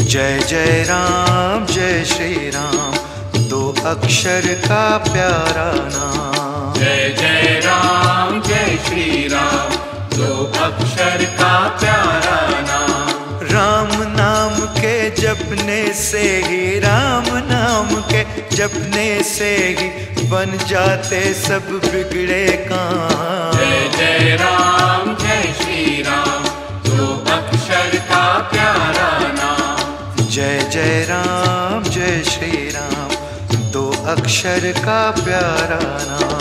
जय जय राम जय श्री राम, दो अक्षर का प्यारा नाम। जय जय राम जय श्री राम, दो अक्षर का प्यारा नाम। राम नाम के जपने से ही, राम नाम के जपने से ही बन जाते सब बिगड़े काम। जय जय राम जय श्री राम, दो अक्षर का प्यारा नाम। जय जय राम जय श्री राम, दो अक्षर का प्यारा नाम।